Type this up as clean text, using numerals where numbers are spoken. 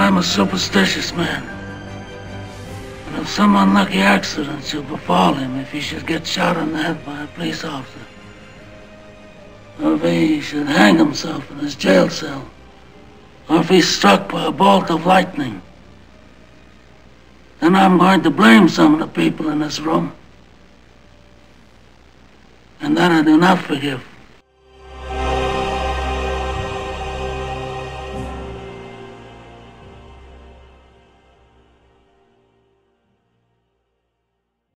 I'm a superstitious man. And if some unlucky accident should befall him, if he should get shot in the head by a police officer, or if he should hang himself in his jail cell, or if he's struck by a bolt of lightning, then I'm going to blame some of the people in this room. And that I do not forgive.